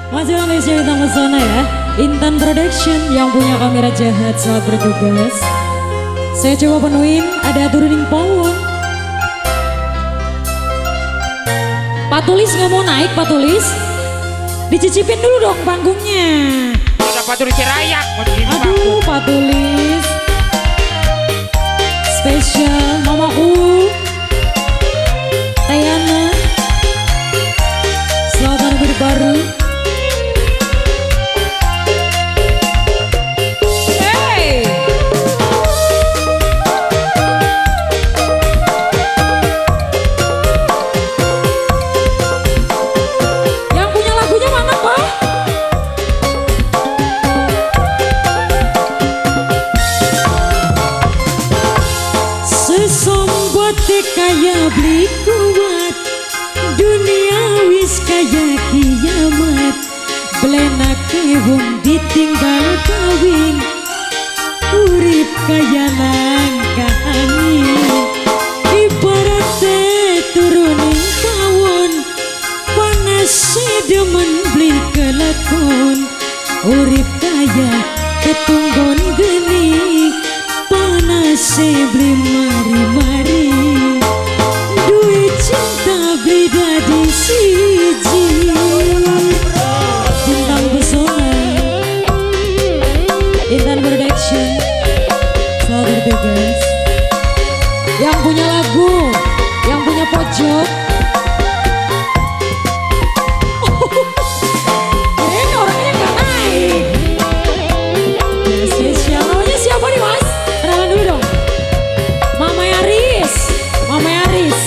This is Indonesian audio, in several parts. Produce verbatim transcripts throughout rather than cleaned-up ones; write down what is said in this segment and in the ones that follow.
Masih oleh cerita pesona ya. Intan Production yang punya kamera jahat saat bertugas. Saya coba penuhin, ada turuning pawon. Pak Tulis nggak mau naik, Pak Tulis. Dicicipin dulu dong panggungnya. Ada Pak Tulis rayak. Aduh, Pak Tulis. Spesial mamaku Tayana. Selamat tahun baru. Kaya beli kuat, dunia wis kaya kiamat. Belenake wong ditinggal kawin, urip kaya langkah angin. Ibaratnya turuning pawon, panas demen beli kelakon. Urip kaya ketunggon geni, panas beli mari-mari. Cinta beda di siji. Bintang pesona Intan Production. Selamat bertugas. Yang punya lagu, yang punya pojok. Ini orangnya gak naik. Ya spesial. Namanya siapa nih mas? Kenalan dulu dong. Mama Yaris. Mama Yaris.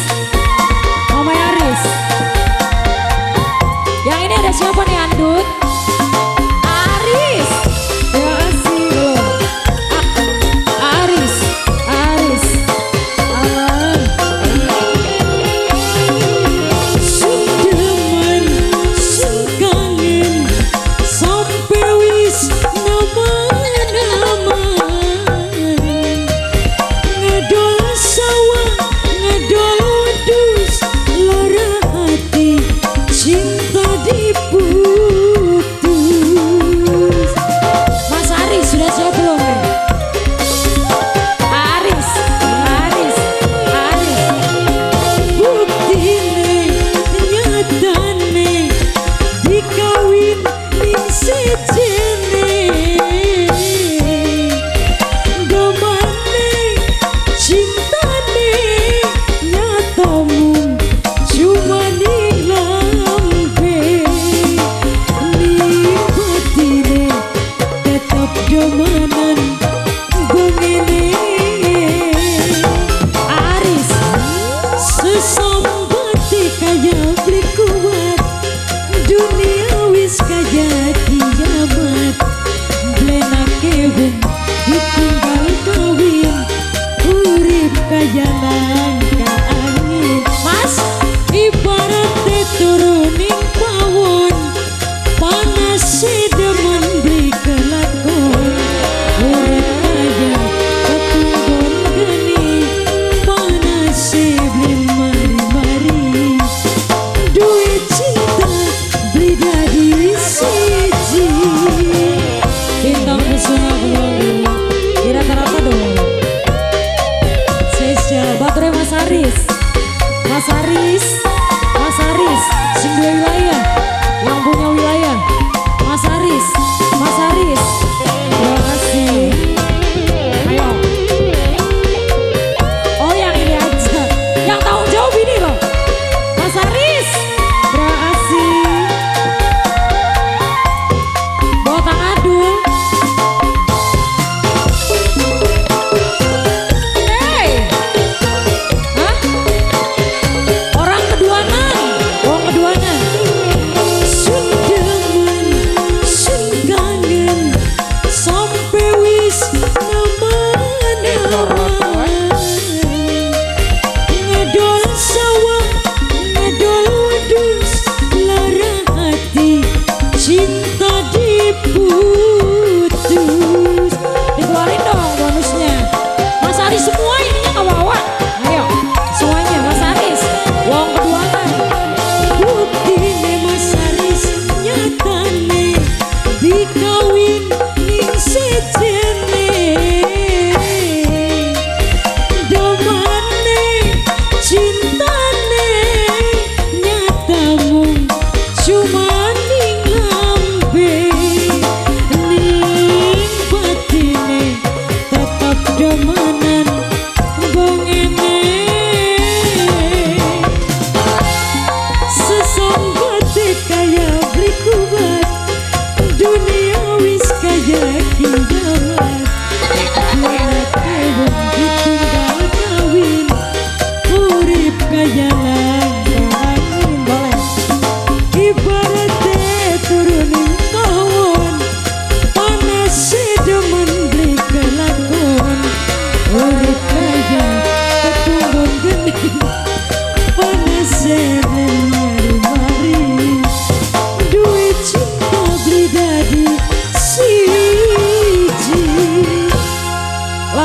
Yang ini ada siapa nih Andut? Aris. Terima kasih belum. Aris, Aris. Alam. Sundeman, sungkangen, sampai wis nama-nama. Ngedol sawah, ngedol wedus, lara hati cinta diput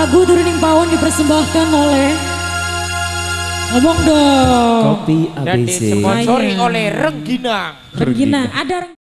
Lagu Turuning Pawon dipersembahkan oleh ngomong dong Kopi A Dan B C. disponsori oleh Rengginang. Regina ada